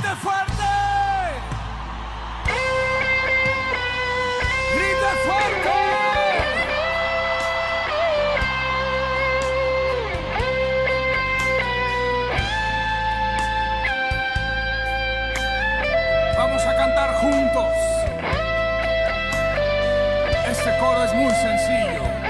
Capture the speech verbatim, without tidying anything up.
¡Grite fuerte! ¡Grite fuerte! Vamos a cantar juntos. Este coro es muy sencillo.